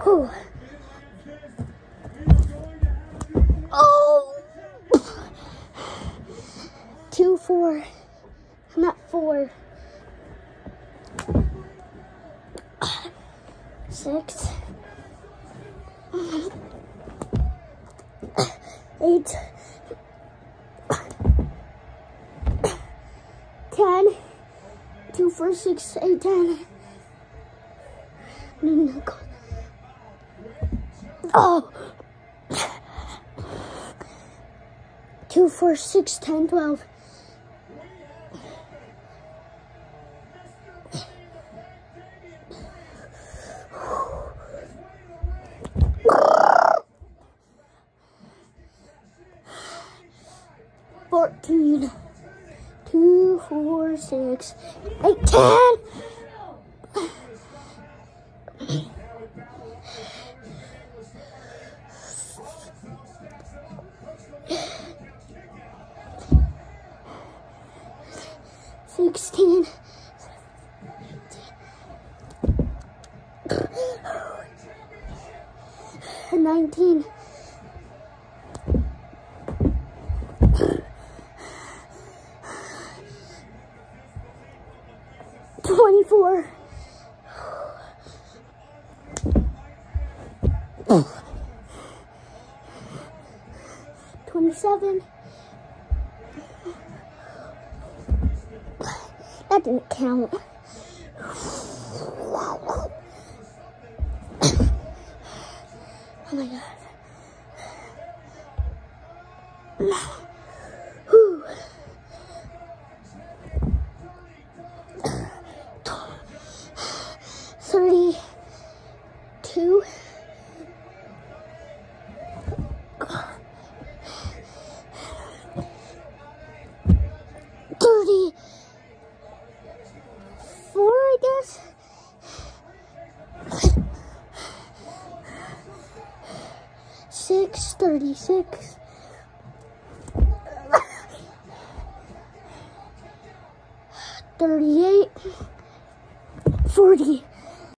Whew. Oh! 2, 4. Not 4. 6. 8. 10. 2, 4, 6, 8, 10. Oh! 2, 4, 6, 10, 12. 14. 2, 4, 6, 8, 10. 16. 19. 24. 27. That didn't count. Oh my God. Whew. 32. 34, I guess. 36. 38. 40.